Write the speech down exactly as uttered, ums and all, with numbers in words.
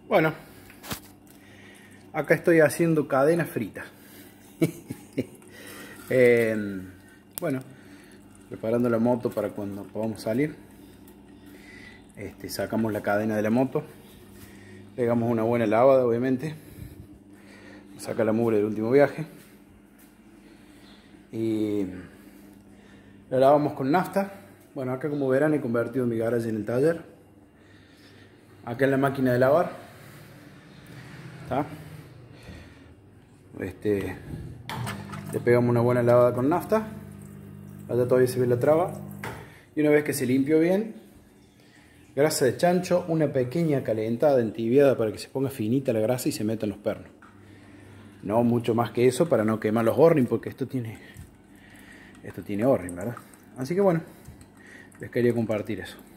Bueno, acá estoy haciendo cadena frita. eh, bueno, preparando la moto para cuando podamos salir. Este, sacamos la cadena de la moto, pegamos una buena lavada, obviamente, saca la mugre del último viaje y la lavamos con nafta. Bueno, acá, como verán, he convertido mi garage en el taller. Acá en la máquina de lavar ¿está? Este, le pegamos una buena lavada con nafta. Allá todavía se ve la traba. Y una vez que se limpió bien, grasa de chancho, una pequeña calentada, entibiada, para que se ponga finita la grasa y se metan los pernos. No mucho más que eso, para no quemar los O-ring, porque esto tiene esto tiene O-ring, ¿verdad? Así que bueno, les quería compartir eso.